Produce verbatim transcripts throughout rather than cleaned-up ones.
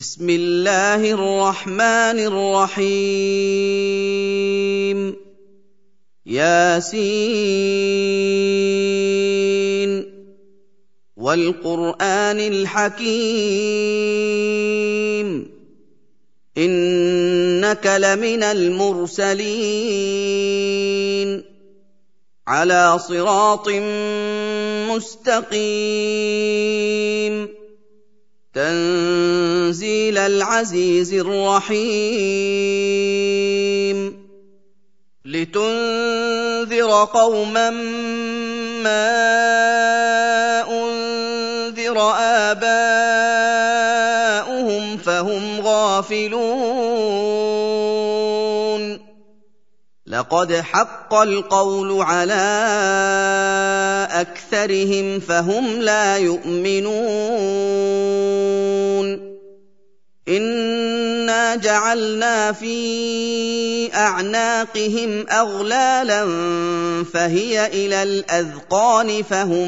بسم الله الرحمن الرحيم ياسين والقرآن الحكيم إنك لمن المرسلين على صراط مستقيم تنزيل العزيز الرحيم لتنذر قوما ما أنذر آباؤهم فهم غافلون لقد حق القول على أكثرهم فهم لا يؤمنون إنا جعلنا في أعناقهم أغلالا فهي إلى الأذقان فهم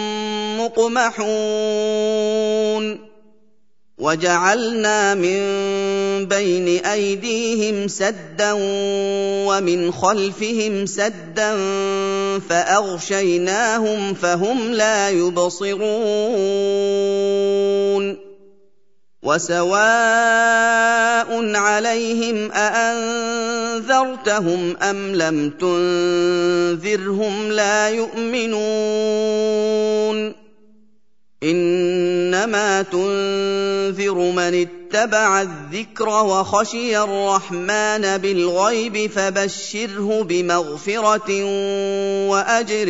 مقمحون وجعلنا من بين أيديهم سدا ومن خلفهم سدا فأغشيناهم فهم لا يبصرون وسواء عليهم أأنذرتهم أم لم تنذرهم لا يؤمنون إنما تنذر من اتبع الذكر وخشي الرحمن بالغيب فبشره بمغفرة وأجر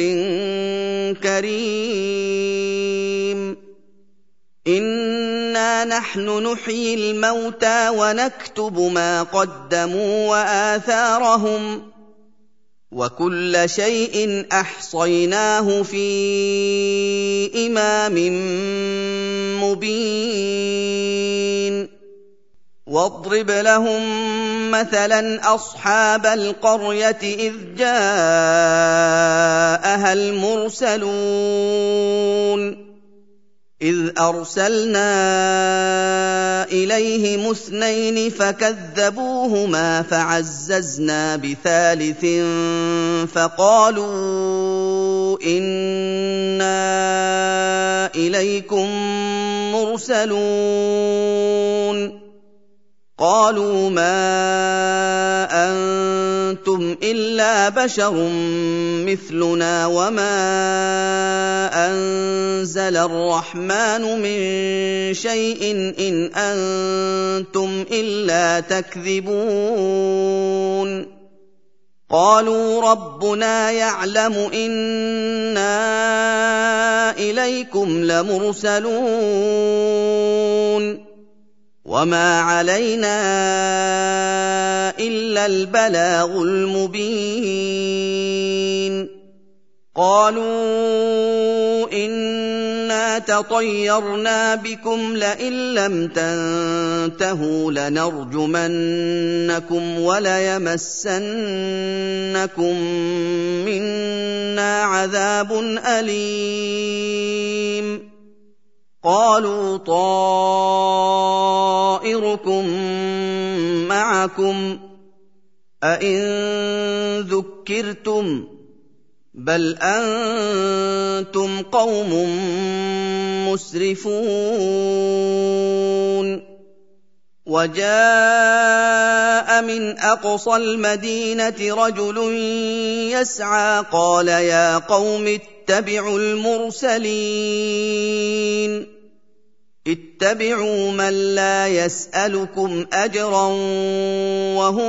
كريم إنا نحن نحيي الموتى ونكتب ما قدموا وآثارهم وكل شيء أحصيناه في إمام مبين واضرب لهم مثلا أصحاب القرية إذ جاءها المرسلون إذ أرسلنا إليهم اثنين فكذبوهما فعززنا بثالث فقالوا إنا إليكم مرسلون قالوا ما أنتم إلا بشر مثلنا وما أنزل الرحمن من شيء إن أنتم إلا تكذبون قالوا ربنا يعلم إنا إليكم لمرسلون وما علينا إلا البلاغ المبين قالوا إنا تطيرنا بكم لئن لم تنتهوا لنرجمنكم وليمسنكم منا عذاب أليم قالوا طائركم معكم أئن ذكرتم بل أنتم قوم مسرفون وجاء من أقصى المدينة رجل يسعى قال يا قوم اتبعوا المرسلين اتبعوا من لا يسألكم أجرا وهم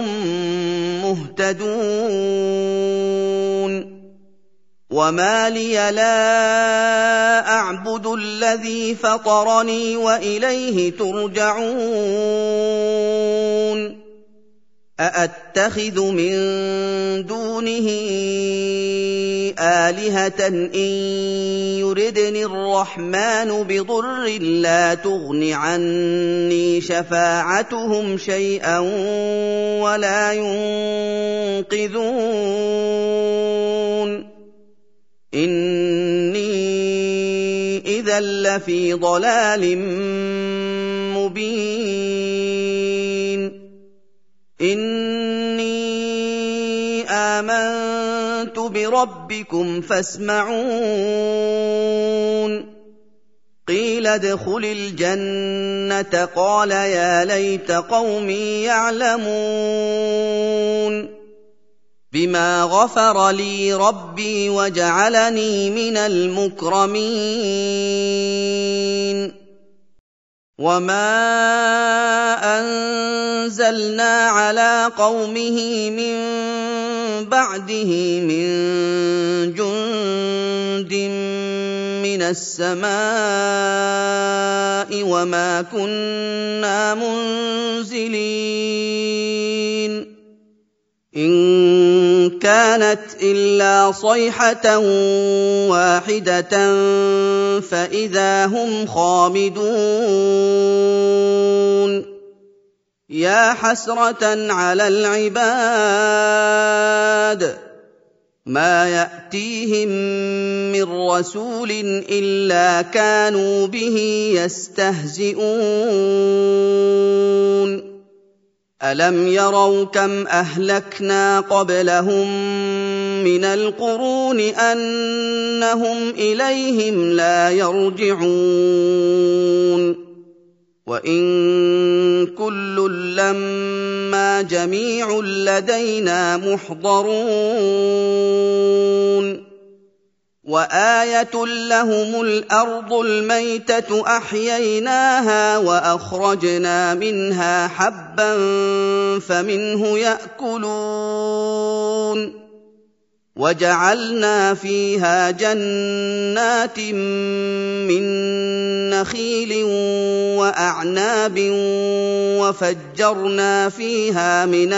مهتدون وما لي لا أعبد الذي فطرني وإليه ترجعون أأتخذ من دونه آلهة إن يردني الرحمن بضر لا تغن عني شفاعتهم شيئا ولا ينقذون إني إذا لفي ضلال مبين إني آمنت بربكم فاسمعون قيل ادخل الجنة قال يا ليت قومي يعلمون بما غفر لي ربي وجعلني من المكرمين وما أنزلنا على قومه من بعده من جند من السماء وما كنا منزلين إن كانت إلا صيحة واحدة فإذا هم خامدون يا حسرة على العباد ما يأتيهم من رسول إلا كانوا به يستهزئون ألم يروا كم أهلكنا قبلهم من القرون أنهم إليهم لا يرجعون وإن كل لما جميع لدينا محضرون وآية لهم الأرض الميتة أحييناها وأخرجنا منها حبا فمنه يأكلون وجعلنا فيها جنات من نخيل وأعناب وفجرنا فيها من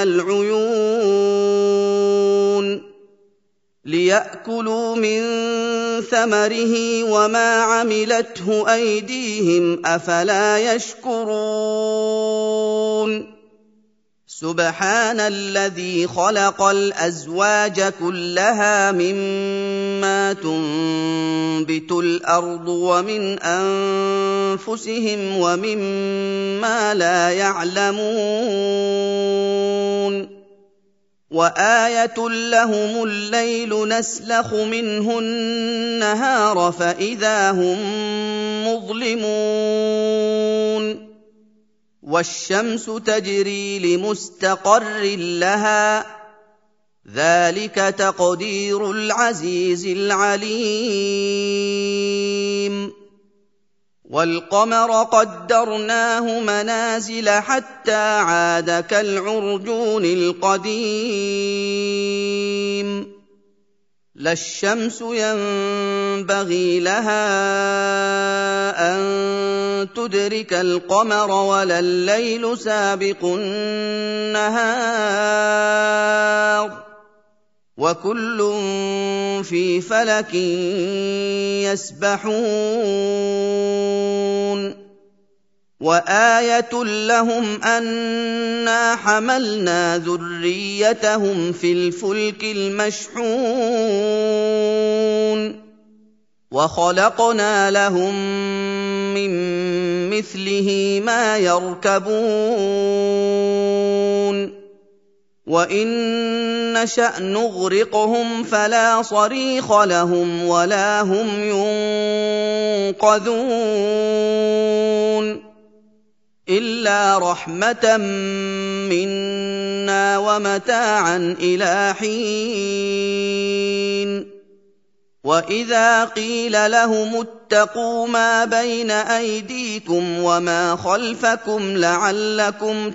العيون ليأكلوا من ثمره وما عملته أيديهم أفلا يشكرون سبحان الذي خلق الأزواج كلها مما تنبت الأرض ومن أنفسهم ومما لا يعلمون وآية لهم الليل نسلخ منه النهار فإذا هم مظلمون والشمس تجري لمستقر لها ذلك تقدير العزيز العليم والقمر قدرناه منازل حتى عاد كالعرجون القديم لا الشمس ينبغي لها أن تدرك القمر ولا الليل سابق النهار وكل في فلك يسبحون وآية لهم أنا حملنا ذريتهم في الفلك المشحون وخلقنا لهم من مثله ما يركبون وإن نشأ نغرقهم فلا صريخ لهم ولا هم ينقذون إلا رحمة منا ومتاعا إلى حين وإذا قيل لهم اتقوا ما بين أيديكم وما خلفكم لعلكم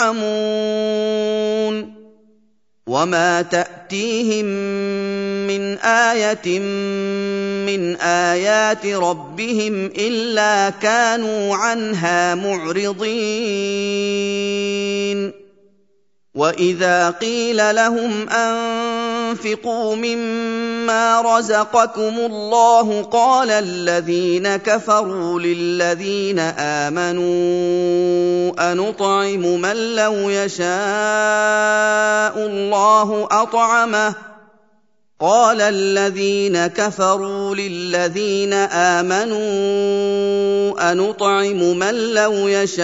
ترحمون وما تأتيهم من آية من آيات ربهم إلا كانوا عنها معرضين وإذا قيل لهم أنفقوا مما رزقكم الله قال الذين كفروا للذين آمنوا أنطعم من لو يشاء الله أطعمه قال الذين كفروا للذين آمنوا أنطعم من لو يشاء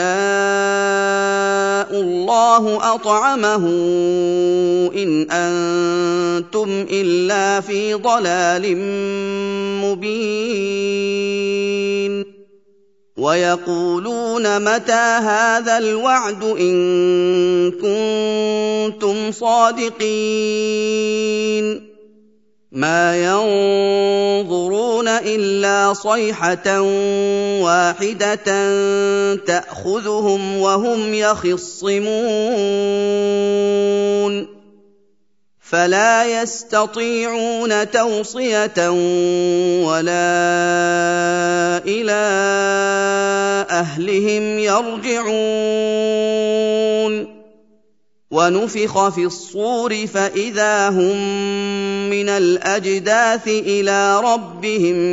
الله أطعمه إن أنتم إلا في ضلال مبين ويقولون متى هذا الوعد إن كنتم صادقين ما ينظرون إلا صيحة واحدة تأخذهم وهم يخصمون فلا يستطيعون توصية ولا إلى أهلهم يرجعون ونفخ في الصور فإذا هم من الأجداث إلى ربهم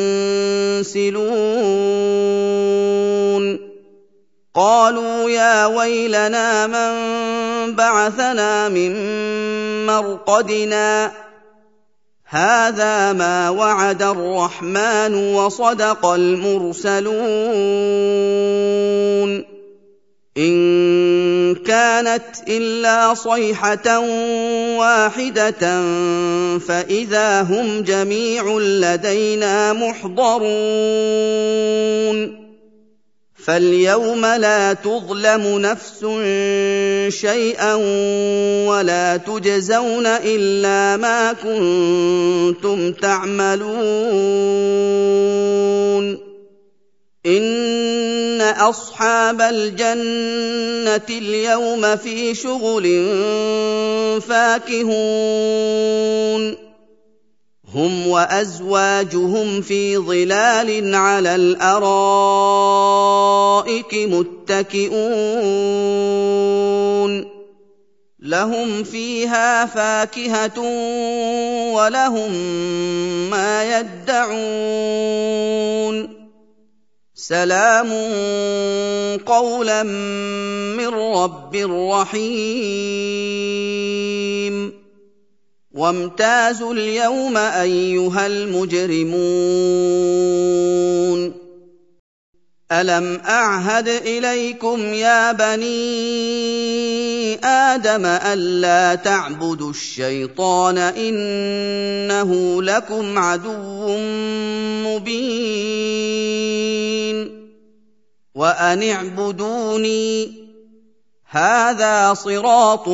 ينسلون قالوا يا ويلنا من بعثنا من مرقدنا هذا ما وعد الرحمن وصدق المرسلون إن كانت إلا صيحة واحدة فإذا هم جميع لدينا محضرون فاليوم لا تظلم نفس شيئا ولا تجزون إلا ما كنتم تعملون إن أصحاب الجنة اليوم في شغل فاكهون هم وأزواجهم في ظلال على الأرائك متكئون لهم فيها فاكهة ولهم ما يدعون سلام قولا من رب رحيم وامتازوا اليوم أيها المجرمون ألم أعهد إليكم يا بني آدم ألا تعبدوا الشيطان إنه لكم عدو مبين وأن اعبدوني هذا صراط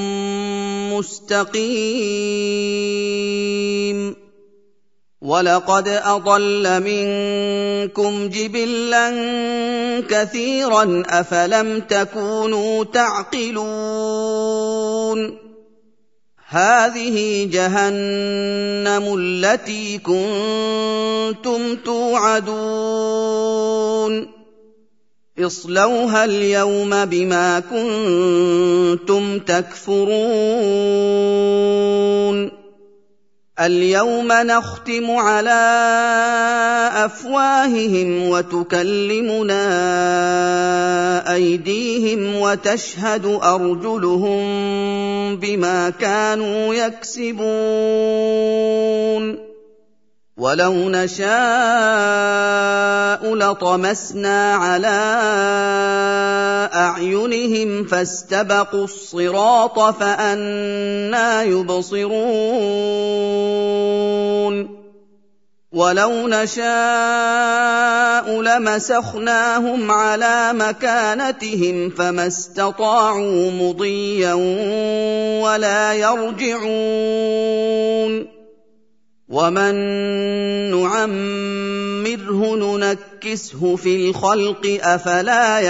مستقيم ولقد أضل منكم جبلا كثيرا أفلم تكونوا تعقلون هذه جهنم التي كنتم توعدون اصلوها اليوم بما كنتم تكفرون اليوم نختم على أفواههم وتكلمنا أيديهم وتشهد أرجلهم بما كانوا يكسبون ولو نشاء لطمسنا على أعينهم فاستبقوا الصراط فأنى يبصرون ولو نشاء لمسخناهم على مكانتهم فما استطاعوا مضيا ولا يرجعون ومن نعمره ننكسه في الخلق أفلا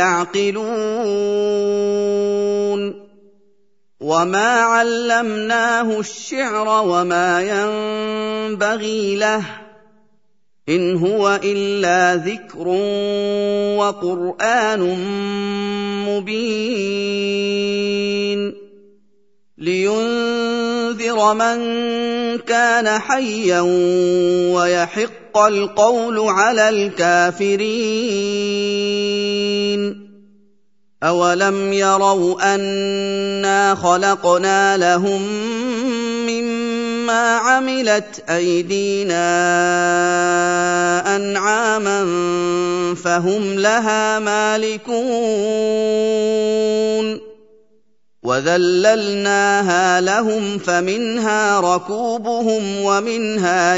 يعقلون وما علمناه الشعر وما ينبغي له إن هو إلا ذكر وقرآن مبين لينذر من كان حيا ويحق القول على الكافرين أولم يروا أنا خلقنا لهم مما ما عملت أيدينا أنعاما فهم لها مالكون وذللناها لهم فمنها ركوبهم ومنها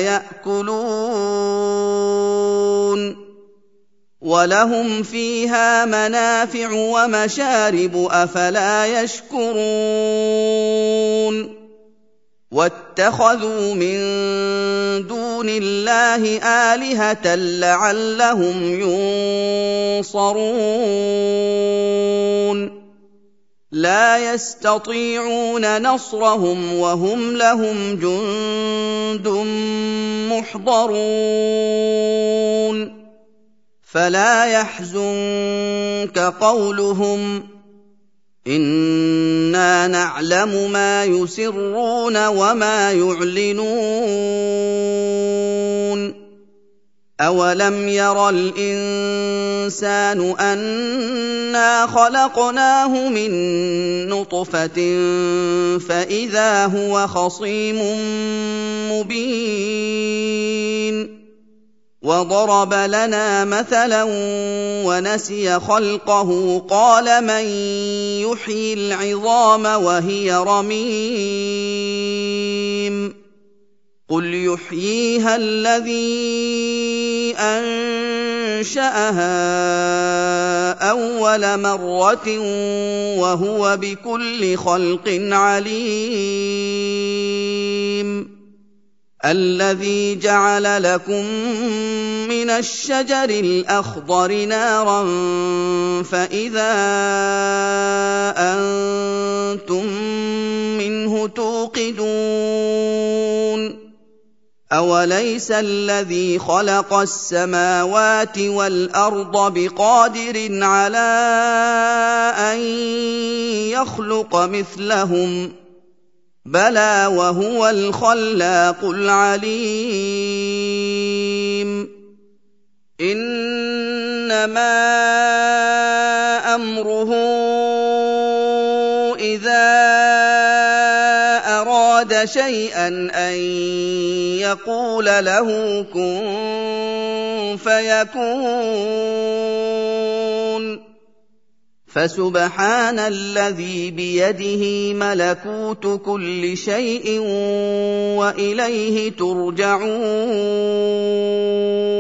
يأكلون ولهم فيها منافع ومشارب أفلا يشكرون واتخذوا من دون الله آلهة لعلهم ينصرون لا يستطيعون نصرهم وهم لهم جند محضرون فلا يحزنك قولهم إنا نعلم ما يسرون وما يعلنون أولم ير الإنسان أنا خلقناه من نطفة فإذا هو خصيم مبين وضرب لنا مثلا ونسي خلقه قال من يحيي العظام وهي رميم قل يحييها الذي أنشأها أول مرة وهو بكل خلق عليم الذي جعل لكم من الشجر الأخضر نارا فإذا أنتم منه توقدون أوليس الذي خلق السماوات والأرض بقادر على أن يخلق مثلهم بلى وهو الخلاق العليم إنما أمره إذا أراد شيئا أن يقول له كن فيكون فسبحان الذي بيده ملكوت كل شيء وإليه ترجعون